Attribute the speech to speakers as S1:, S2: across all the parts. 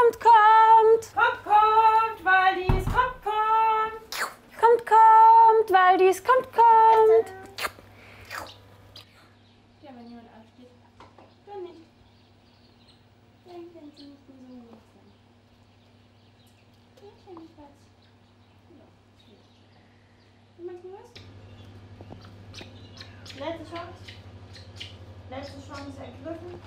S1: kommt, kommt.
S2: Kommt, kommt, Waldis, kommt, kommt.
S1: Kommt, kommt, Waldis, kommt, kommt.
S2: Ja, wenn jemand aufsteht, dann nicht. Dann können sie nicht mehr so gut sein. Ich habe nicht was. Ja, du meinst du was? Letzte Chance. Letzte Chance ergriffen.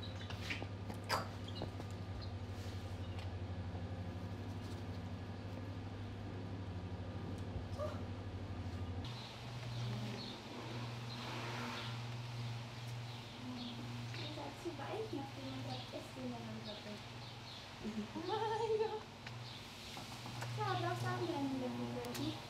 S2: Zu weich, nachdem man das Essen in der Hand hatte. Ja, das haben wir in der Bibliothek.